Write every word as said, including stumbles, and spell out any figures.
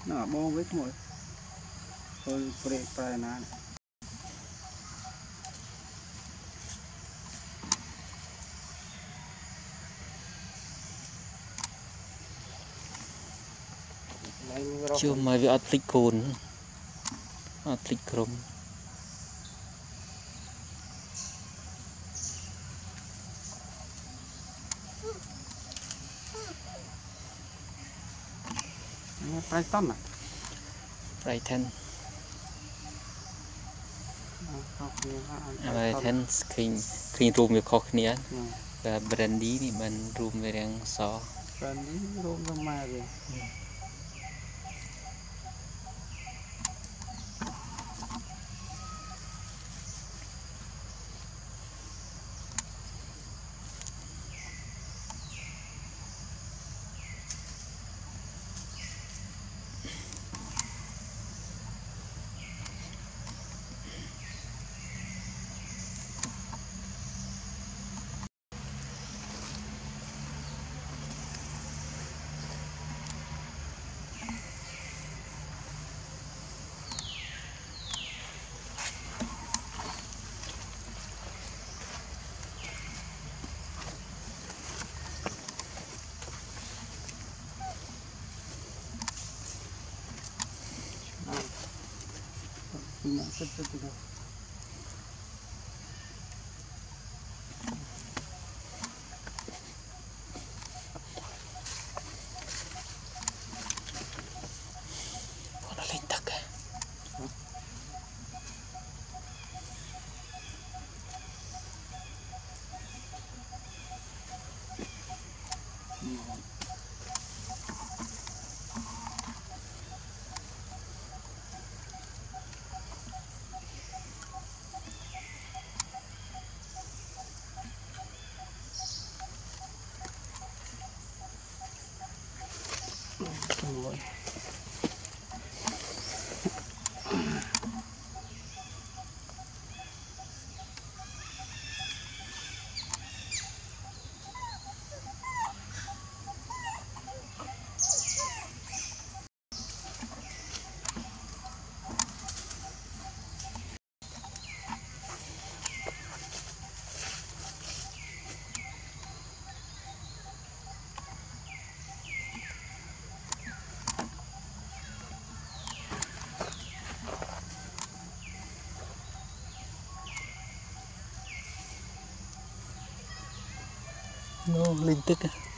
nó bông với mọi tôi pre pre ná chưa mai với atlik cồn atlik chrome pre tăn à pre ten pre ten kinh kinh room với khó khăn và brandy thì mình room với đang so brandy room ra mà rồi punya seperti itu nó lên tắc à rồi nó lên tức à